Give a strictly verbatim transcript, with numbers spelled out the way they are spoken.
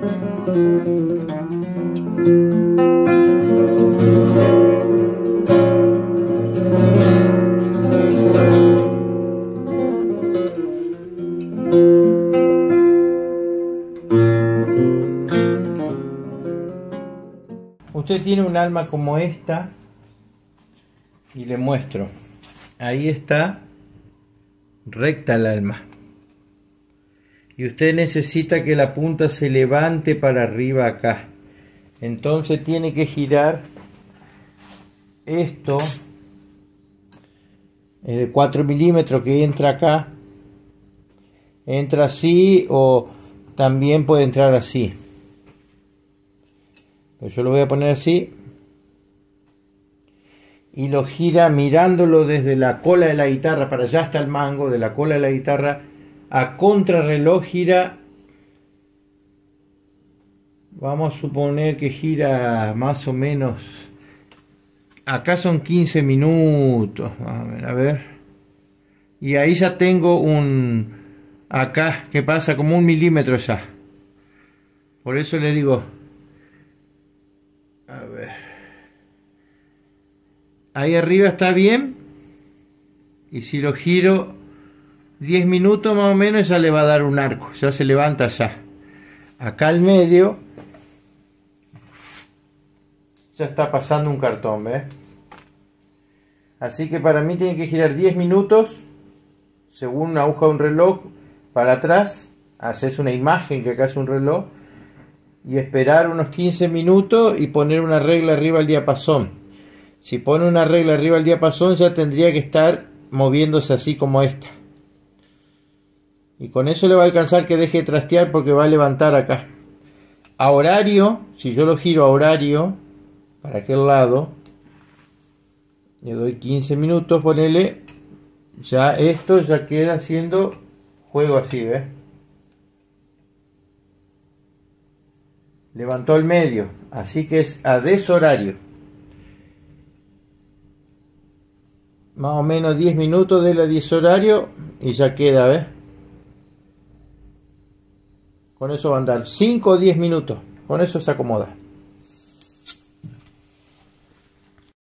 Usted tiene un alma como esta y le muestro. Ahí está recta el alma. Y usted necesita que la punta se levante para arriba acá. Entonces tiene que girar esto de cuatro milímetros que entra acá. Entra así o también puede entrar así. Yo lo voy a poner así y lo gira mirándolo desde la cola de la guitarra para allá hasta el mango, de la cola de la guitarra a contrarreloj gira. Vamos a suponer que gira más o menos, acá son quince minutos, a ver, a ver, y ahí ya tengo un, acá que pasa como un milímetro ya. Por eso le digo, a ver, ahí arriba está bien, y si lo giro diez minutos más o menos ya le va a dar un arco, ya se levanta ya. Acá al medio ya está pasando un cartón, ¿ves? Así que para mí tiene que girar diez minutos según una aguja de un reloj para atrás, haces una imagen que acá es un reloj, y esperar unos quince minutos y poner una regla arriba al diapasón. Si pone una regla arriba al diapasón ya tendría que estar moviéndose así como esta. Y con eso le va a alcanzar que deje de trastear porque va a levantar acá. A horario, si yo lo giro a horario, para aquel lado, le doy quince minutos, ponele, ya esto ya queda haciendo juego así, ¿ves? Levantó el medio, así que es a deshorario. Más o menos diez minutos de la deshorario y ya queda, ¿ves? Con eso va a andar cinco o diez minutos, con eso se acomoda.